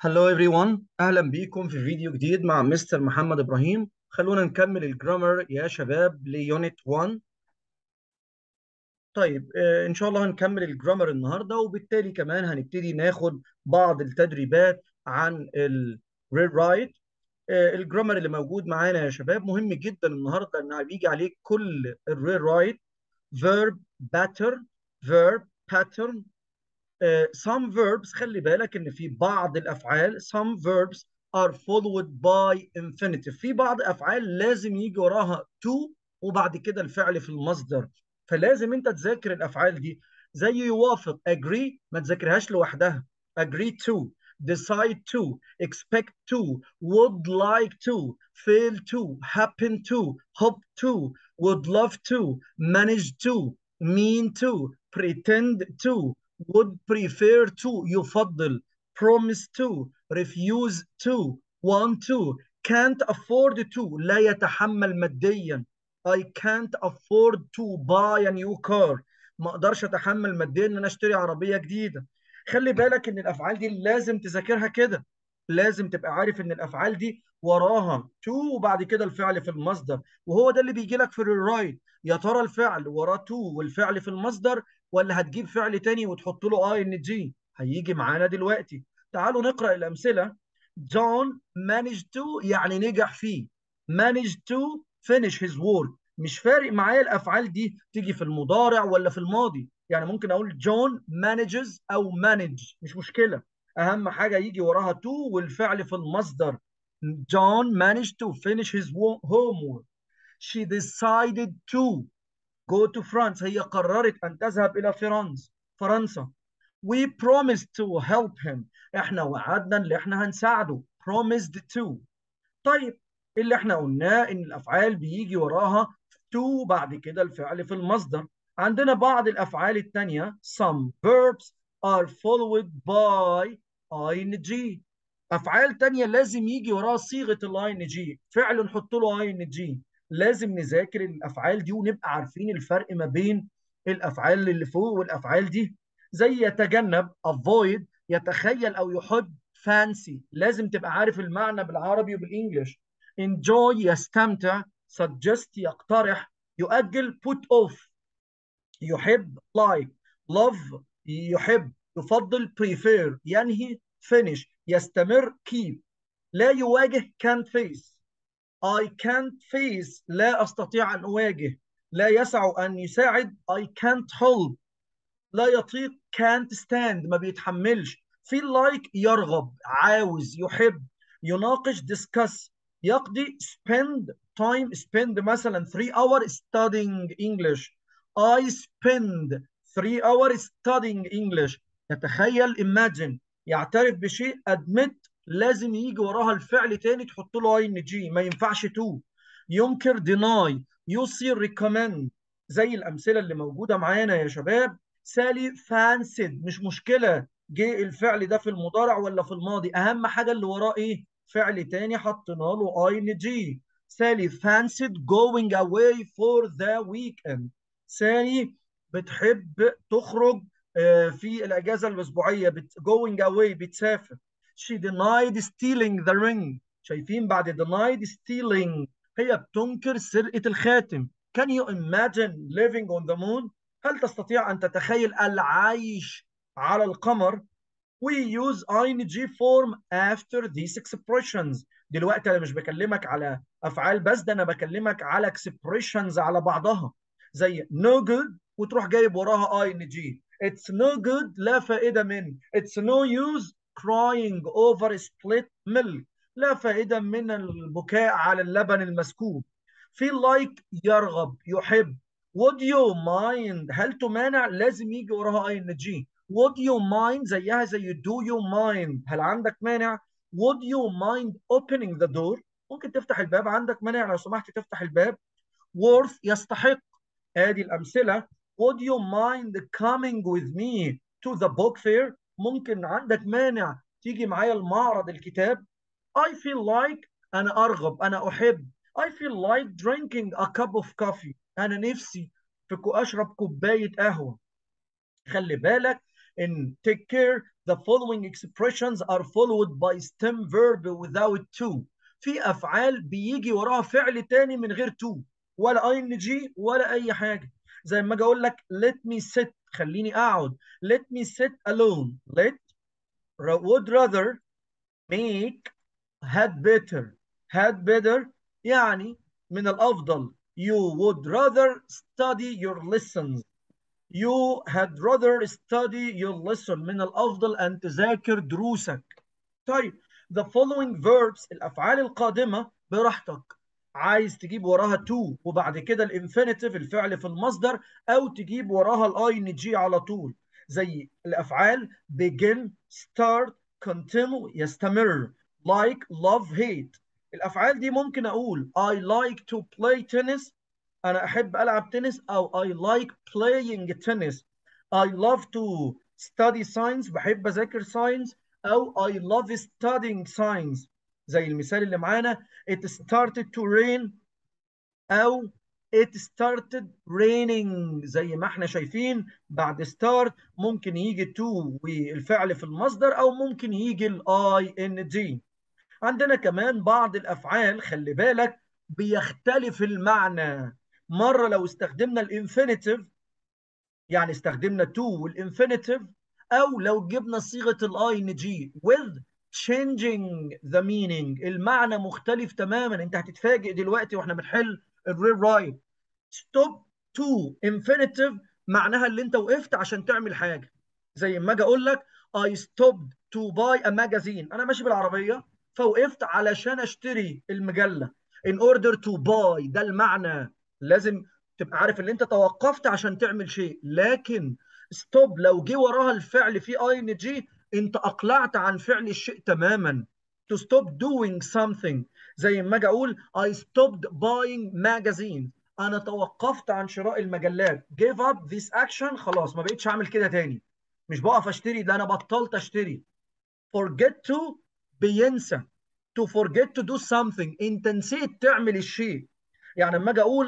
هلو everyone، اهلا بيكم في فيديو جديد مع مستر محمد ابراهيم. خلونا نكمل الجرامر يا شباب ليونت 1. طيب ان شاء الله هنكمل الجرامر النهارده، وبالتالي كمان هنبتدي ناخد بعض التدريبات عن الريد رايت. الجرامر اللي موجود معانا يا شباب مهم جدا النهارده، ان بيجي عليه كل الريد رايت: verb pattern، verb pattern. some verbs، خلي بالك ان في بعض الافعال some verbs are followed by infinitive. في بعض افعال لازم يجي وراها to وبعد كده الفعل في المصدر، فلازم انت تذاكر الافعال دي. زي يوافق agree، ما تذاكرهاش لوحدها. agree to، decide to، expect to، would like to، fail to، happen to، hope to، would love to، manage to، mean to، pretend to، would prefer to يفضل، promise to، refuse to، want to، can't afford to لا يتحمل ماديا. I can't afford to buy a new car، ما اقدرش اتحمل ماديا ان انا اشتري عربية جديدة. خلي بالك ان الافعال دي لازم تذاكرها كده، لازم تبقى عارف ان الافعال دي وراها to وبعد كده الفعل في المصدر، وهو ده اللي بيجي لك في الرايت. يا ترى الفعل وراه to والفعل في المصدر، ولا هتجيب فعل تاني وتحط له اي ان جي؟ هيجي معانا دلوقتي. تعالوا نقرأ الأمثلة. John managed to يعني نجح فيه. managed to finish his work. مش فارق معايا الأفعال دي تيجي في المضارع ولا في الماضي، يعني ممكن أقول John manages أو manage، مش مشكلة. أهم حاجة يجي وراها to والفعل في المصدر. John managed to finish his homework. She decided to go to France. هي قررت أن تذهب إلى فرنسا. We promised to help him. احنا وعدنا اللي احنا هنساعده. promised to. طيب، اللي احنا قلناه ان الافعال بيجي وراها to بعد كده الفعل في المصدر. عندنا بعض الافعال التانية some verbs are followed by ing. افعال تانية لازم يجي وراها صيغة ing، فعل نحط له ing. لازم نذاكر الافعال دي ونبقى عارفين الفرق ما بين الافعال اللي فوق والافعال دي. زي يتجنب avoid، يتخيل او يحب fancy، لازم تبقى عارف المعنى بالعربي وبالانجلش. enjoy يستمتع، suggest يقترح، يؤجل put off، يحب like، love يحب، يفضل prefer، ينهي finish، يستمر keep. لا يواجه can't face. I can't face لا أستطيع أن أواجه. لا يسع أن يساعد I can't help. لا يطيق can't stand ما بيتحملش. feel like يرغب، عاوز، يحب، يناقش discuss، يقضي spend time. spend مثلا 3 hours studying English. I spend 3 hours studying English. يتخيل imagine. يعترف بشيء admit، لازم يجي وراها الفعل تاني تحط له اي ان جي، ما ينفعش تو. ينكر deny، يصير recommend. زي الامثله اللي موجوده معانا يا شباب. سالي فانسد، مش مشكله جه الفعل ده في المضارع ولا في الماضي، اهم حاجه اللي وراه ايه؟ فعل تاني حطينا له اي ان جي. سالي فانسد going away for the weekend. سالي بتحب تخرج في الاجازه الاسبوعيه، going away بتسافر. she denied stealing the ring. شايفين بعد denied stealing هي بتنكر سرقه الخاتم. can you imagine living on the moon؟ هل تستطيع أن تتخيل العيش على القمر؟ We use ing form after these expressions. دلوقتي أنا مش بكلمك على أفعال بس، ده أنا بكلمك على expressions على بعضها. زي no good وتروح جايب وراها ing. It's no good لا فائدة من. It's no use crying over split milk. لا فائدة من البكاء على اللبن المسكوب. feel like يرغب، يحب. would you mind هل تمانع، لازم يجي وراها ing. would you mind زيها زي do you mind هل عندك مانع. would you mind opening the door ممكن تفتح الباب، عندك مانع لو سمحت تفتح الباب. worth يستحق. ادي الامثله. would you mind coming with me to the book fair ممكن عندك مانع تيجي معايا المعرض الكتاب. I feel like أنا أرغب، أنا أحب. I feel like drinking a cup of coffee. أنا نفسي أشرب كوباية قهوة. خلي بالك in take care the following expressions are followed by stem verb without to. في افعال بيجي وراها فعل تاني من غير to ولا ing ولا اي حاجه. زي ما اجي اقول لك let me sit خليني اقعد. let me sit alone. let would rather make had better. had better يعني من الافضل. you would rather study your lessons. you had rather study your lesson. من الافضل ان تذاكر دروسك. طيب the following verbs الافعال القادمه براحتك. عايز تجيب وراها to وبعد كده الانفينيتيف الفعل في المصدر، او تجيب وراها الاي ان جي على طول. زي الافعال begin start continue يستمر like love hate. الافعال دي ممكن اقول I like to play tennis انا احب العب تنس، او I like playing tennis. I love to study science بحب اذاكر science، او I love studying science. زي المثال اللي معانا it started to rain او it started raining. زي ما احنا شايفين بعد start ممكن يجي to والفعل في المصدر، او ممكن يجي ال ing. عندنا كمان بعض الافعال خلي بالك بيختلف المعنى. مره لو استخدمنا الانفينيتيف يعني استخدمنا to والانفينيتيف، او لو جبنا صيغه الاي ان جي with changing the meaning المعنى مختلف تماما. انت هتتفاجئ دلوقتي واحنا بنحل الريل رايت. stop to infinitive معناها اللي انت وقفت عشان تعمل حاجه. زي ما اجي اقول لك I stopped to buy a magazine انا ماشي بالعربيه فوقفت علشان اشتري المجله. in order to buy ده المعنى. لازم تبقى عارف ان انت توقفت عشان تعمل شيء. لكن ستوب لو جه وراها الفعل في اي ان جي انت اقلعت عن فعل الشيء تماما. to stop doing something زي ما اجي اقول I stopped buying magazines انا توقفت عن شراء المجلات. give up this action خلاص ما بقتش اعمل كده تاني. مش بقف اشتري ده انا بطلت اشتري. forget to بينسى. to forget to do something انت نسيت تعمل الشيء. يعني لما اجي اقول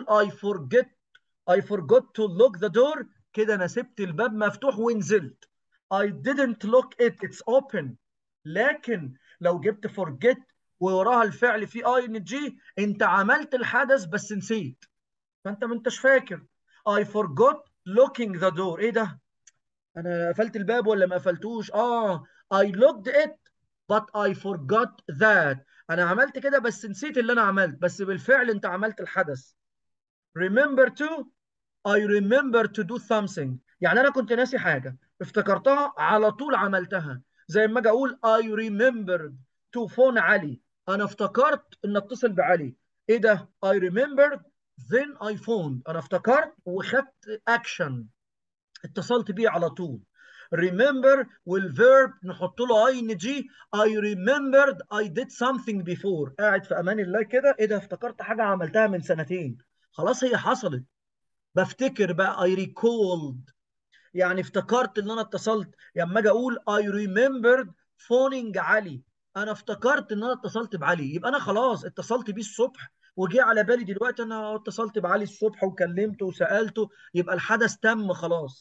I forgot to lock the door كده انا سبت الباب مفتوح ونزلت. I didn't lock it it's open. لكن لو جبت forget ووراها الفعل في ing انت عملت الحدث بس نسيت، فانت ما انتش فاكر. I forgot locking the door ايه ده؟ انا قفلت الباب ولا ما قفلتوش؟ I locked it but I forgot that انا عملت كده بس نسيت اللي انا عملت، بس بالفعل انت عملت الحدث. remember to I remember to do something يعني انا كنت ناسي حاجه افتكرتها على طول عملتها. زي ما اجي اقول I remembered to phone علي انا افتكرت ان اتصل بعلي. ايه ده؟ I remembered then I phoned انا افتكرت وخدت action اتصلت بيه على طول. remember والverb نحط له ing. I remembered I did something before قاعد في امان الله كده ايه ده افتكرت حاجه عملتها من سنتين خلاص هي حصلت. بفتكر بقى I recalled يعني افتكرت ان انا اتصلت. لما اجي اقول I remembered phoning علي انا افتكرت ان انا اتصلت بعلي يبقى انا خلاص اتصلت بيه الصبح وجي على بالي دلوقتي انا اتصلت بعلي الصبح وكلمته وسألته يبقى الحدث تم خلاص.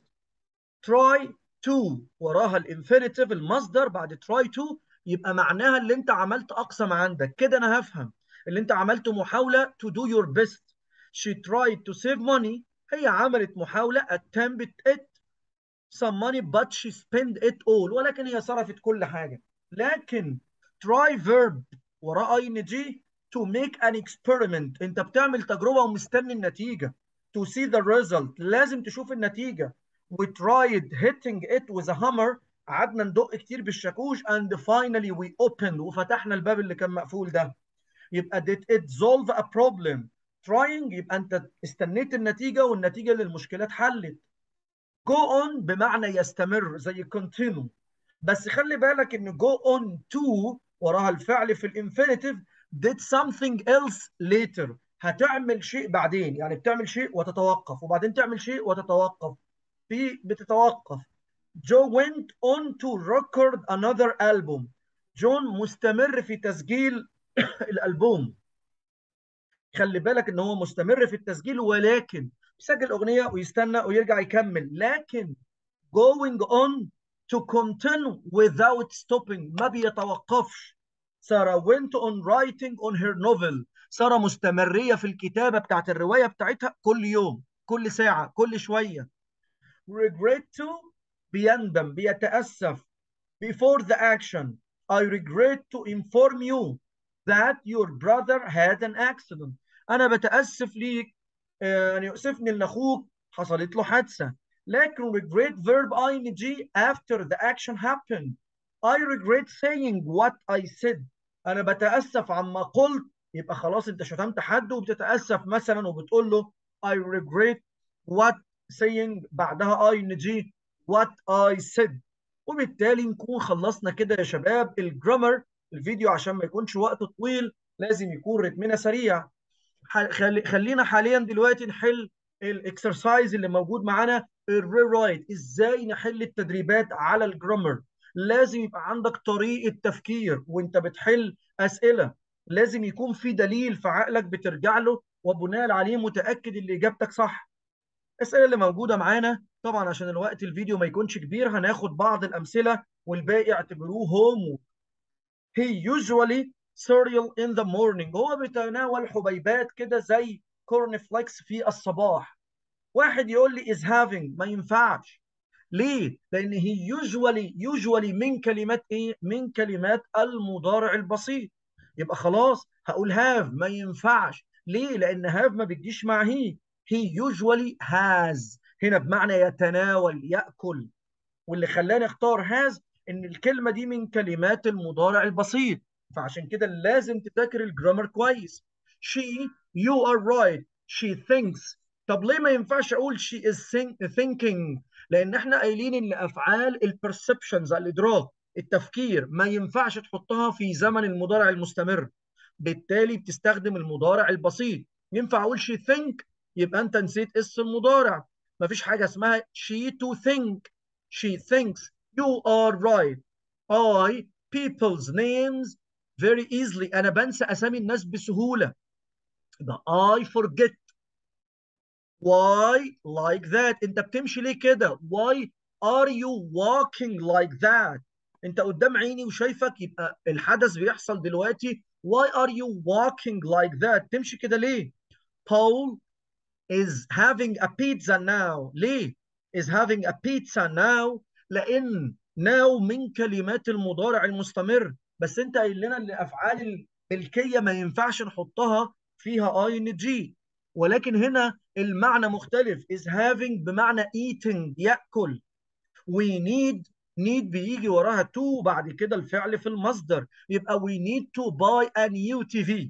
try to وراها الانفينيتيف المصدر بعد try to يبقى معناها اللي انت عملت اقصى ما عندك. كده انا هفهم اللي انت عملته محاولة to do your best. she tried to save money هي عملت محاولة attempted it some money but she spent it all ولكن هي صرفت كل حاجة. لكن try verb وراه ing to make an experiment انت بتعمل تجربة ومستني النتيجة. to see the result لازم تشوف النتيجة. we tried hitting it with a hammer قعدنا ندق كتير بالشاكوش and finally we opened وفتحنا الباب اللي كان مقفول ده. يبقى did it solve a problem. trying يبقى انت استنيت النتيجة والنتيجة للمشكلة اتحلت. go on بمعنى يستمر زي continue. بس خلي بالك ان go on to وراها الفعل في الانفينيتيف did something else later هتعمل شيء بعدين يعني بتعمل شيء وتتوقف وبعدين تعمل شيء وتتوقف. في بتتوقف. Joe went on to record another album. جون مستمر في تسجيل الألبوم. خلي بالك ان هو مستمر في التسجيل ولكن بيسجل اغنيه ويستنى ويرجع يكمل. لكن going on to continue without stopping. ما بيتوقفش. سارة went on writing on her novel. سارة مستمرية في الكتابة بتاعت الرواية بتاعتها كل يوم، كل ساعة، كل شوية. regret to بيندم، بيتأسف. before the action I regret to inform you that your brother had an accident. أنا بتأسف ليك، يعني يؤسفني إن أخوك حصلت له حادثة. لكن regret verb ing after the action happened. I regret saying what I said. أنا بتأسف عما قلت. يبقى خلاص أنت شتمت حد وبتتأسف مثلا وبتقول له I regret what saying بعدها ing what I said. وبالتالي نكون خلصنا كده يا شباب الجرامر. الفيديو عشان ما يكونش وقت طويل لازم يكون رتمنا سريع. خلينا حاليا دلوقتي نحل الاكسرسايز اللي موجود معانا الريرايت. ازاي نحل التدريبات على الجرامر؟ لازم يبقى عندك طريقة تفكير وانت بتحل أسئلة. لازم يكون في دليل في عقلك بترجع له وبناء عليه متأكد ان اجابتك صح. الأسئلة اللي موجودة معانا طبعا عشان الوقت الفيديو ما يكونش كبير هناخد بعض الأمثلة والباقي اعتبروه هوم. He usually cereal in the morning. هو بيتناول حبيبات كده زي كورن فليكس في الصباح. واحد يقول لي is having، ما ينفعش. ليه؟ لأن he usually من كلمات إيه؟ من كلمات المضارع البسيط. يبقى خلاص هقول have، ما ينفعش. ليه؟ لأن have ما بتجيش مع he usually has هنا بمعنى يتناول، يأكل. واللي خلاني اختار has ان الكلمه دي من كلمات المضارع البسيط، فعشان كده لازم تذاكر الجرامر كويس. she you are right she thinks. طب ليه ما ينفعش اقول she is thinking؟ لان احنا قايلين ان افعال البرسبشنز الادراك التفكير ما ينفعش تحطها في زمن المضارع المستمر، بالتالي بتستخدم المضارع البسيط. ينفع اقول she think؟ يبقى انت نسيت اس المضارع. مفيش حاجه اسمها she to think. She thinks. You are right. I people's names very easily. أنا بنسى أسامي الناس بسهولة. يبقى I forget. Why like that؟ أنت بتمشي ليه كده؟ Why are you walking like that؟ أنت قدام عيني وشايفك، يبقى الحدث بيحصل دلوقتي. Why are you walking like that؟ تمشي كده ليه؟ Paul is having a pizza now. ليه is having a pizza now؟ لأن now من كلمات المضارع المستمر، بس أنت قايل لنا إن أفعال الملكية ما ينفعش نحطها فيها ing، ولكن هنا المعنى مختلف. is having بمعنى eating، يأكل. we need بيجي وراها to وبعد كده الفعل في المصدر، يبقى we need to buy a new TV.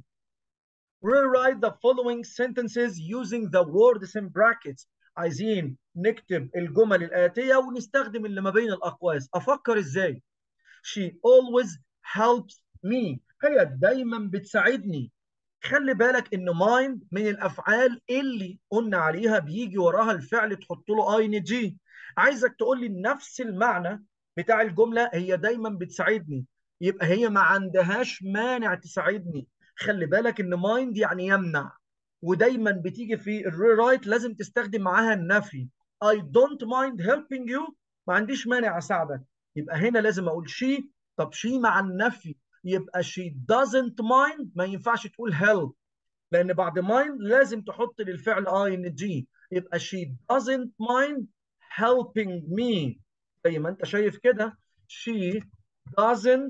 Rewrite the following sentences using the words in brackets. عايزين نكتب الجمل الآتية ونستخدم اللي ما بين الأقواس. أفكر إزاي؟ She always helps me. هي دايما بتساعدني. خلي بالك إن mind من الأفعال اللي قلنا عليها بيجي وراها الفعل تحط له ing. عايزك تقول لي نفس المعنى بتاع الجملة، هي دايما بتساعدني، يبقى هي ما عندهاش مانع تساعدني. خلي بالك ان مايند يعني يمنع، ودايما بتيجي في الريرايت لازم تستخدم معاها النفي. I don't mind helping you، ما عنديش مانع اساعدك. يبقى هنا لازم اقول she. طب she مع النفي يبقى she doesn't mind، ما ينفعش تقول help، لان بعد mind لازم تحط للفعل ing. يبقى she doesn't mind helping me. زي ما انت شايف كده she doesn't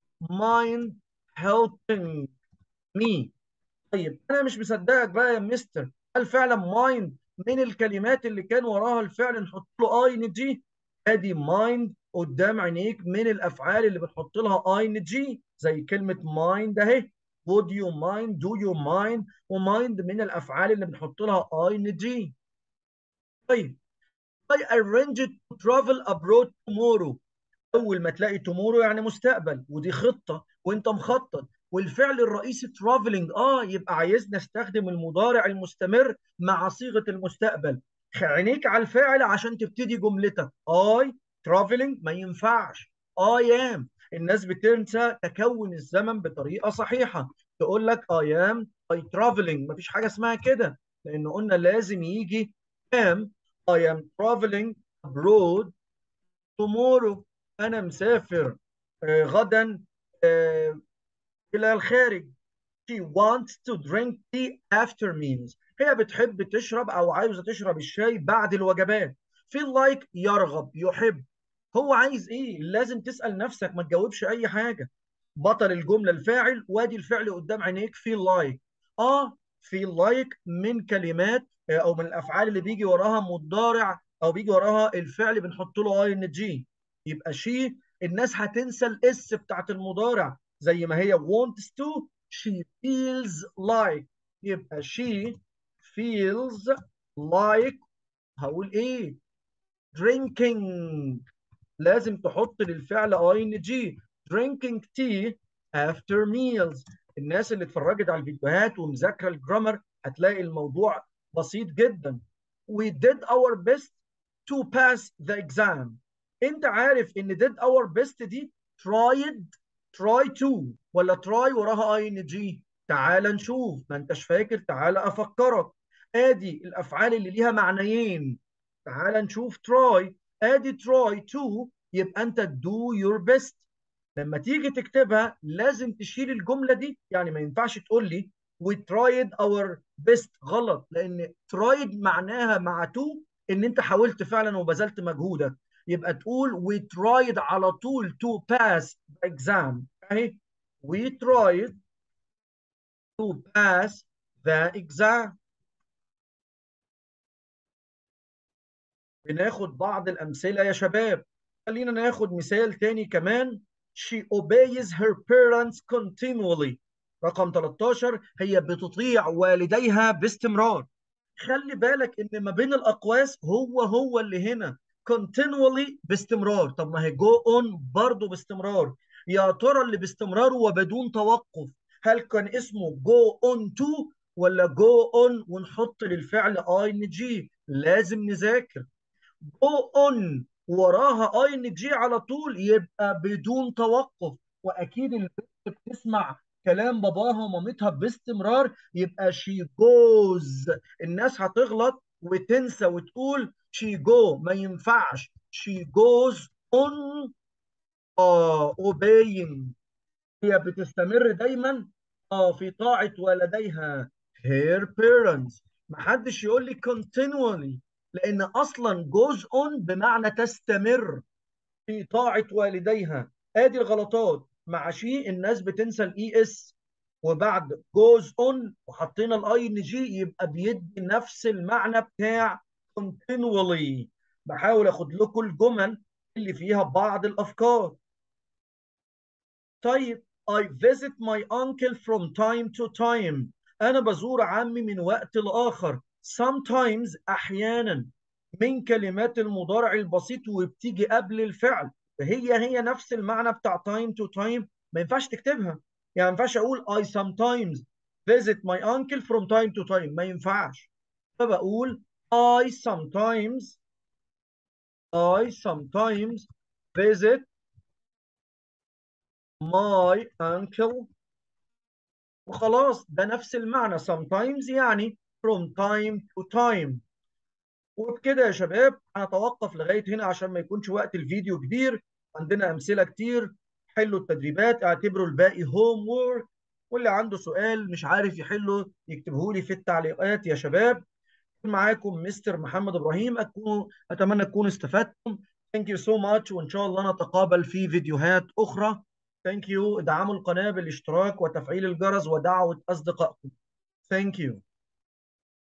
mind helping me. طيب انا مش مصدقك بقى يا مستر، هل فعلا mind من الكلمات اللي كان وراها الفعل نحط له ing؟ ادي mind قدام عينيك من الافعال اللي بنحط لها ing زي كلمه mind اهي. would you mind do you mind، وmind من الافعال اللي بنحط لها ing. طيب I arranged to travel abroad tomorrow. اول ما تلاقي tomorrow يعني مستقبل، ودي خطه وانت مخطط، والفعل الرئيسي traveling يبقى عايزنا نستخدم المضارع المستمر مع صيغه المستقبل. عينيك على الفاعل عشان تبتدي جملتك. I traveling ما ينفعش. I am. الناس بتنسى تكون الزمن بطريقه صحيحه، تقول لك I am I traveling. مفيش حاجه اسمها كده، لان قلنا لازم يجي am. I am traveling abroad tomorrow. أنا مسافر غدا إلى الخارج. She wants to drink tea after meals. هي بتحب تشرب أو عايزة تشرب الشاي بعد الوجبات. feel like يرغب يحب. هو عايز إيه؟ لازم تسأل نفسك، ما تجاوبش أي حاجة. بطل الجملة الفاعل، وادي الفعل قدام عينيك feel like. feel like من كلمات أو من الأفعال اللي بيجي وراها مضارع أو بيجي وراها الفعل بنحط له ing. يبقى she الناس هتنسى الاس بتاعت المضارع زي ما هي wants to. she feels like. يبقى she feels like. هقول ايه؟ drinking. لازم تحط للفعل ing. drinking tea after meals. الناس اللي اتفرجت على الفيديوهات ومذاكره الجرامر هتلاقي الموضوع بسيط جدا. we did our best to pass the exam. انت عارف ان did our best دي tried try to ولا try وراها ing؟ تعال نشوف، ما انتش فاكر تعال افكرك. ادي الافعال اللي ليها معنيين. تعال نشوف try. ادي try to يبقى انت do your best. لما تيجي تكتبها لازم تشيل الجملة دي، يعني ما ينفعش تقول لي we tried our best. غلط، لان tried معناها مع to ان انت حاولت فعلا وبذلت مجهودك. يبقى تقول we tried على طول to pass the exam. اهي we tried to pass the exam. بناخد بعض الأمثلة يا شباب. خلينا ناخد مثال تاني كمان. She obeys her parents continually. رقم 13 هي بتطيع والديها باستمرار. خلي بالك ان ما بين الأقواس هو اللي هنا continually باستمرار. طب ما هي go on برضه باستمرار. يا ترى اللي باستمرار وبدون توقف هل كان اسمه go on to ولا go on ونحط للفعل ing؟ لازم نذاكر. جو اون وراها اي ان جي على طول يبقى بدون توقف. واكيد البنت بتسمع كلام باباها ومامتها باستمرار يبقى شي جوز. الناس هتغلط وتنسى وتقول شي جو، ما ينفعش. شي جوز اون obeying. هي بتستمر دايما في طاعة والديها her parents. محدش يقول لي continually لأن أصلا goes on بمعنى تستمر في طاعة والديها. آدي الغلطات. مع شيء الناس بتنسى الاي اس وبعد goes on وحطينا الاي ان جي يبقى بيدي نفس المعنى بتاع continually. بحاول اخد لكم الجمل اللي فيها بعض الافكار. طيب I visit my uncle from time to time. أنا بزور عمي من وقت لآخر. sometimes أحيانا من كلمات المضارع البسيط وبتيجي قبل الفعل. هي نفس المعنى بتاع time to time. ما ينفعش تكتبها. يعني ما ينفعش أقول I sometimes visit my uncle from time to time. ما ينفعش. فبقول I sometimes visit my uncle وخلاص. ده نفس المعنى sometimes يعني from time to time. وبكده يا شباب هنتوقف لغاية هنا عشان ما يكونش وقت الفيديو كبير. عندنا أمثلة كتير. حلوا التدريبات، اعتبروا الباقي هوم وورك. واللي عنده سؤال مش عارف يحله يكتبه لي في التعليقات يا شباب. معاكم مستر محمد إبراهيم. أتمنى تكونوا استفدتم. Thank you so much وإن شاء الله نتقابل في فيديوهات أخرى. Thank you. ادعموا القناة بالاشتراك وتفعيل الجرس ودعوة أصدقائكم. Thank you.